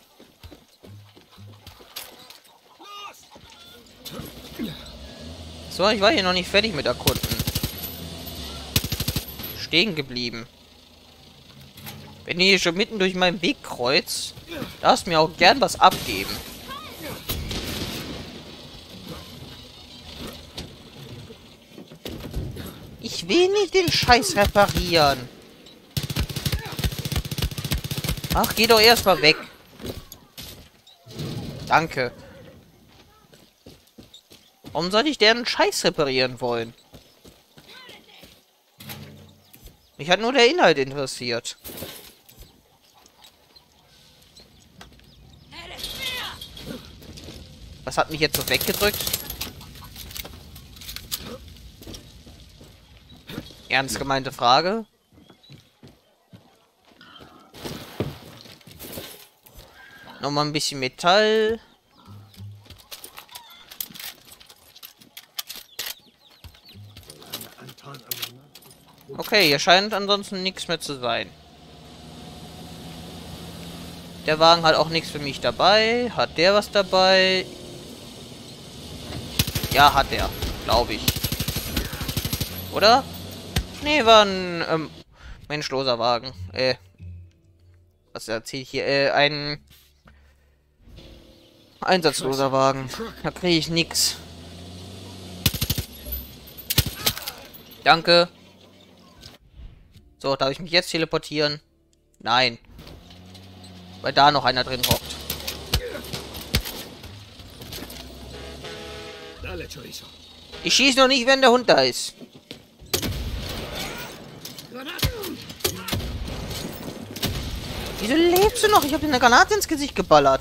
[SPEAKER 1] So, ich war hier noch nicht fertig mit Erkunden. Stehen geblieben. Wenn ihr hier schon mitten durch meinen Weg kreuzt, darfst du mir auch gern was abgeben. Ich will nicht den Scheiß reparieren. Ach, geh doch erstmal weg. Danke. Warum soll ich deren Scheiß reparieren wollen? Mich hat nur der Inhalt interessiert. Was hat mich jetzt so weggedrückt? Ernst gemeinte Frage. Nochmal ein bisschen Metall. Okay, hier scheint ansonsten nichts mehr zu sein. Der Wagen hat auch nichts für mich dabei. Hat der was dabei? Ja, hat der. Glaube ich. Oder? Nee, war ein menschloser Wagen. Was erzähle ich hier? Ein einsatzloser Wagen. Da kriege ich nix. Danke. So, darf ich mich jetzt teleportieren? Nein. Weil da noch einer drin hockt. Ich schieße noch nicht, wenn der Hund da ist. Wieso lebst du noch? Ich habe dir eine Granate ins Gesicht geballert.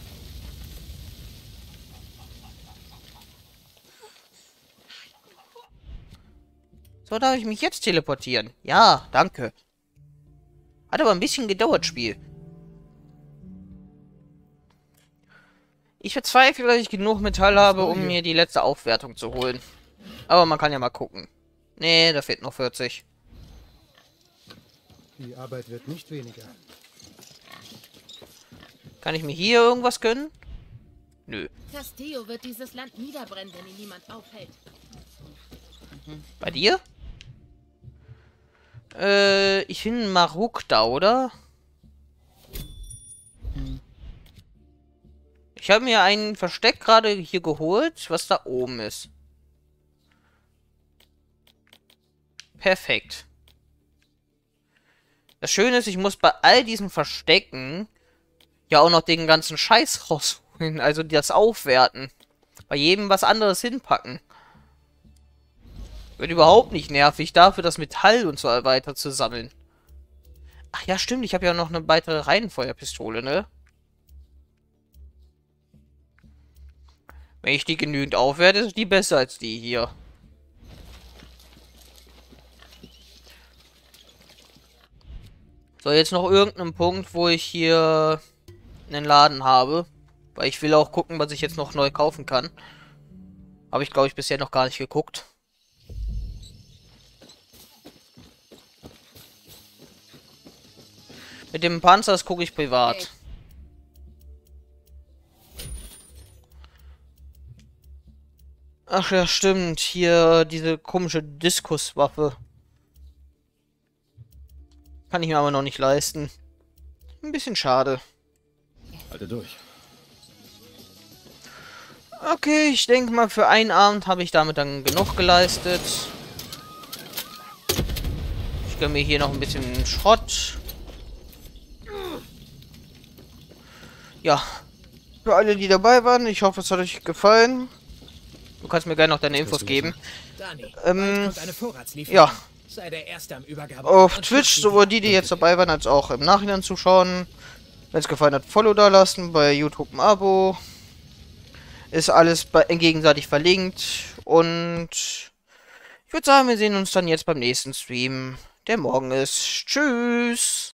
[SPEAKER 1] So, darf ich mich jetzt teleportieren? Ja, danke. Hat aber ein bisschen gedauert, Spiel. Ich bezweifle, dass ich genug Metall habe, um mir die letzte Aufwertung zu holen. Aber man kann ja mal gucken. Nee, da fehlt noch 40.
[SPEAKER 9] Die Arbeit wird nicht weniger.
[SPEAKER 1] Kann ich mir hier irgendwas gönnen? Nö.
[SPEAKER 10] Castillo wird dieses Land niederbrennen, wenn ihn niemand aufhält.
[SPEAKER 1] Bei dir? Ich finde Maruk da, oder? Ich habe mir ein Versteck gerade hier geholt, was da oben ist. Perfekt. Das Schöne ist, ich muss bei all diesen Verstecken ja auch noch den ganzen Scheiß rausholen, also das aufwerten. Bei jedem was anderes hinpacken. Wird überhaupt nicht nervig, dafür das Metall und so weiter zu sammeln. Ach ja, stimmt, ich habe ja noch eine weitere Reihenfeuerpistole, ne? Wenn ich die genügend aufwerte, ist die besser als die hier. So, jetzt noch irgendeinen Punkt, wo ich hier einen Laden habe. Weil ich will auch gucken, was ich jetzt noch neu kaufen kann. Habe ich, glaube ich, bisher noch gar nicht geguckt. Mit dem Panzer gucke ich privat. Ach ja, stimmt. Hier diese komische Diskuswaffe. Kann ich mir aber noch nicht leisten. Ein bisschen schade.
[SPEAKER 2] Halte durch.
[SPEAKER 1] Okay, ich denke mal, für einen Abend habe ich damit dann genug geleistet. Ich gönne mir hier noch ein bisschen Schrott. Ja. Für alle, die dabei waren, ich hoffe, es hat euch gefallen. Du kannst mir gerne noch deine Infos geben. Ja. Auf Twitch, sowohl die jetzt dabei waren, als auch im Nachhinein zuschauen. Wenn es gefallen hat, Follow da lassen, bei YouTube ein Abo. Ist alles gegenseitig verlinkt. Und ich würde sagen, wir sehen uns dann jetzt beim nächsten Stream, der morgen ist. Tschüss!